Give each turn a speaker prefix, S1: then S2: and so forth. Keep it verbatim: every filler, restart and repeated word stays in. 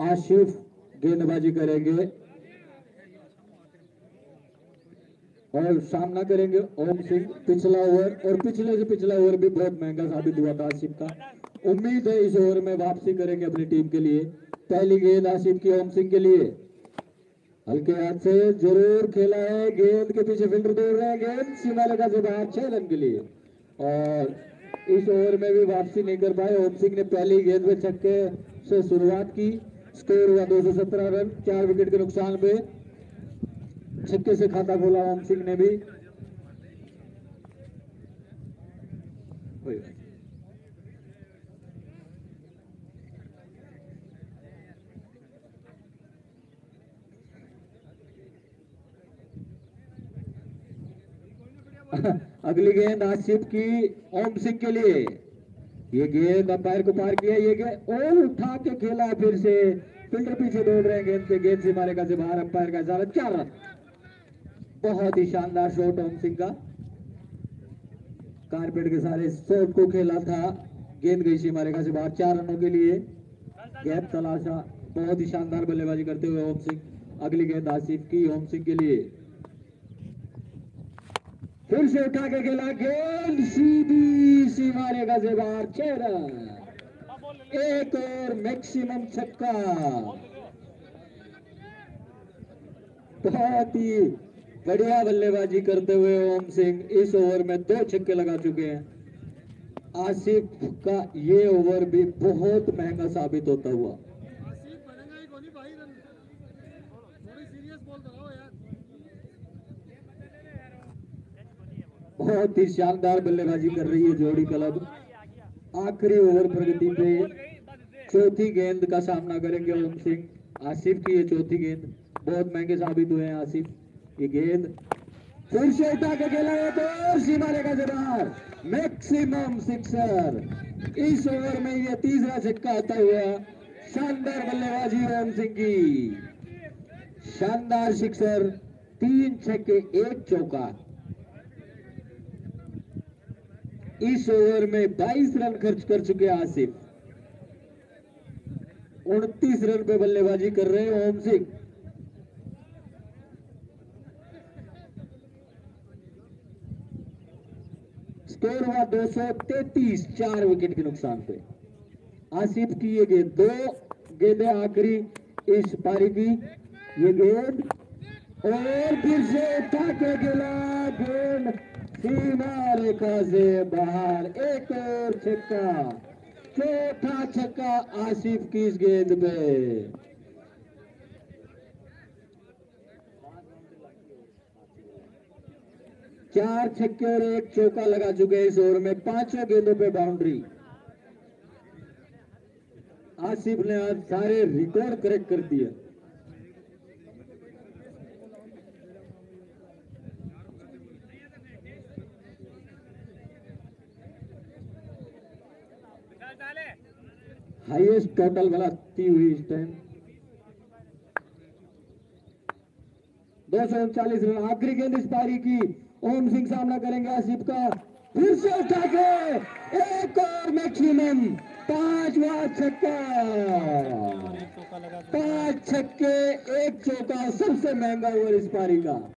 S1: आशिफ गेंदबाजी करेंगे और सामना करेंगे ओम सिंह। पिछला ओवर और पिछले से पिछला ओवर भी बहुत महंगा साबित हुआ था आसिफ का। उम्मीद है इस ओवर में वापसी करेंगे अपनी टीम के लिए। पहली गेंद आसिफ की ओम सिंह के लिए, हल्के हाथ से जरूर खेला है, गेंद के पीछे फील्डर दौड़ रहे हैं, गेंद सीमा रेखा से बाहर, छह रन के लिए। और इस ओवर में भी वापसी नहीं कर पाए। ओम सिंह ने पहली गेंद पे छक्के से शुरुआत की। स्कोर हुआ दो सौ सत्रह रन, चार विकेट के नुकसान पे छक्के से खाता खोला ओम सिंह ने भी। अगली गेंद आसिफ की ओम सिंह के लिए, ये गेंद अंपायर को पार किया, ये गेंद और उठा के खेला है फिर से, फील्डर पीछे दौड़ रहे हैं गेंद पे, गेंद सीमा रेखा से बाहर, अंपायर का इशारा, चार रन। बहुत ही शानदार शॉट ओम सिंह का, कारपेट के सारे शॉट को खेला था, गेंद गई सीमा रेखा से बाहर, चार रनों के लिए गैप तलाशा। बहुत ही शानदार बल्लेबाजी करते हुए ओम सिंह। अगली गेंद आसिफ की ओम सिंह के लिए, फिर से उठा के खेला, गेंद सीधी सीमा रेखा से बाहर, छह रन। एक और मैक्सिमम छक्का। बहुत ही बढ़िया बल्लेबाजी करते हुए ओम सिंह इस ओवर में दो छक्के लगा चुके हैं। आसिफ का ये ओवर भी बहुत महंगा साबित होता हुआ। बहुत ही शानदार बल्लेबाजी कर रही है जोड़ी क्लब। आखिरी ओवर प्रगति पे चौथी गेंद का सामना करेंगे ओम सिंह। आसिफ की ये चौथी गेंद, बहुत महंगे साबित हुए हैं आसिफ। ये गेंद फिर से उठा के खेला है तो सीमा रेखा से बाहर, मैक्सिमम सिक्सर। इस ओवर में ये तीसरा छक्का आता हुआ, शानदार बल्लेबाजी ओम सिंह की, शानदार सिक्सर, तीन छक्के एक चौका। इस ओवर में बाईस रन खर्च कर चुके आसिफ, उनतीस रन पे बल्लेबाजी कर रहे हैं ओम सिंह। स्कोर हुआ दो सौ तैतीस, चार विकेट के नुकसान पे। आसिफ की ये गेंद, दो गेंदें आखिरी इस पारी की, ये गेंद और फिर से उठा के खेला, गेंद सीमा रेखा से बाहर, एक और छक्का, चौथा छक्का आसिफ की इस गेंद पे। चार छक्के और एक चौका लगा चुके हैं इस ओवर में, पांचों गेंदों पे बाउंड्री। आसिफ ने आज सारे रिकॉर्ड क्रैक कर दिए। हाईएस्ट टोटल बनाती हुई इस टाइम दो सौ उनचालीस रन। आखिरी गेंद इस पारी की, ओम सिंह सामना करेंगे आसिफ का, फिर से उठा के एक और मैक्सिमम, पांचवा छक्का, पांच छक्के एक चौका, सबसे महंगा ओवर इस पारी का।